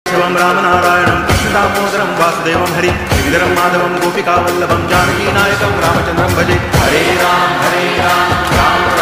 शिवं रामनारायणं कृष्णदामोदरं वासुदेवं हरि श्रीधरं माधवं गोपिकावल्लभं जानकीनायकं रामचन्द्रं भजे। हरे राम राम